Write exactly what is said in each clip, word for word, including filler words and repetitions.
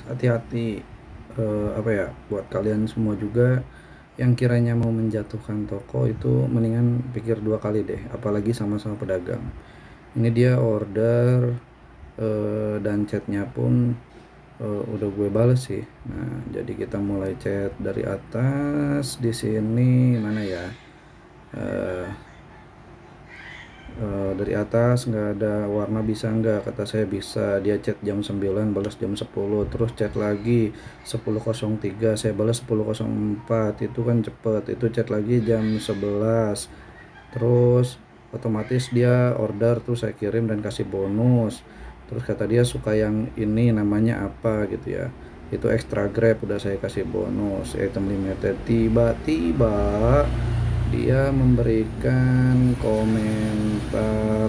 hati-hati, eh, apa ya, buat kalian semua juga yang kiranya mau menjatuhkan toko itu mendingan pikir dua kali deh, apalagi sama-sama pedagang. Ini dia order, eh, dan chatnya pun eh, udah gue bales sih. Nah, jadi kita mulai chat dari atas. Di sini mana ya? Eh, eh, dari atas nggak ada warna, bisa nggak, kata saya bisa. Dia chat jam sembilan, balas jam sepuluh, terus chat lagi sepuluh nol tiga, saya balas sepuluh nol empat. Itu kan cepet. Itu chat lagi jam sebelas, terus otomatis dia order, terus saya kirim dan kasih bonus. Terus kata dia suka yang ini, namanya apa gitu ya, itu extra grab, udah saya kasih bonus item limited. Tiba-tiba dia memberikan komentar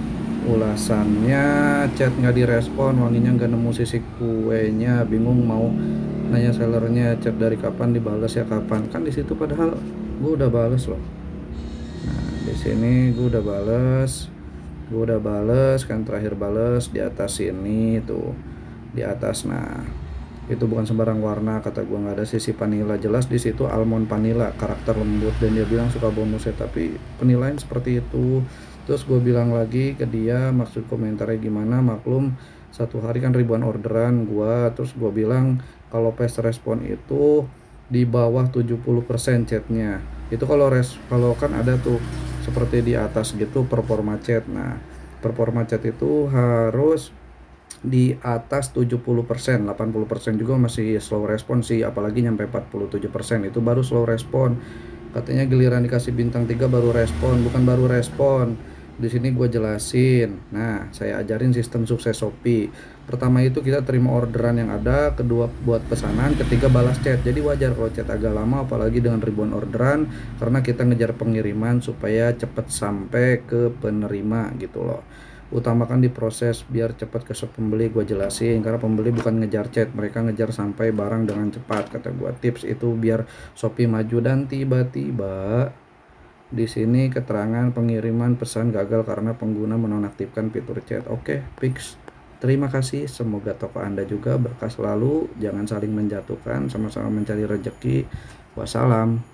ulasannya, chat nggak direspon, wanginya nggak nemu sisi kuenya, bingung mau nanya sellernya chat dari kapan, dibalas ya kapan. Kan di situ padahal gue udah bales loh. Nah, di sini gue udah bales, gue udah bales kan, terakhir bales di atas sini tuh, di atas. Nah, itu bukan sembarang warna, kata gue, nggak ada sisi vanilla, jelas di situ almond vanilla, karakter lembut, dan dia bilang suka bonusnya, tapi penilaian seperti itu. Terus gue bilang lagi ke dia maksud komentarnya gimana, maklum satu hari kan ribuan orderan gua. Terus gue bilang kalau fast respon itu di bawah tujuh puluh persen chatnya itu, kalau res kalau kan ada tuh seperti di atas gitu performa chat. Nah, performa chat itu harus di atas tujuh puluh persen, delapan puluh persen juga masih slow respon sih, apalagi nyampe empat puluh tujuh persen itu baru slow respon. Katanya giliran dikasih bintang tiga baru respon, bukan baru respon. Di sini gue jelasin. Nah, saya ajarin sistem sukses Shopee. Pertama itu kita terima orderan yang ada, kedua buat pesanan, ketiga balas chat. Jadi wajar kalau chat agak lama, apalagi dengan ribuan orderan, karena kita ngejar pengiriman supaya cepet sampai ke penerima gitu loh. Utamakan di proses biar cepat ke shop pembeli, gue jelasin, karena pembeli bukan ngejar chat, mereka ngejar sampai barang dengan cepat, kata gue. Tips itu biar Shopee maju. Dan tiba-tiba di sini keterangan pengiriman pesan gagal karena pengguna menonaktifkan fitur chat. Oke, fix. Terima kasih, semoga toko Anda juga berkah selalu, jangan saling menjatuhkan, sama-sama mencari rezeki. Wassalam.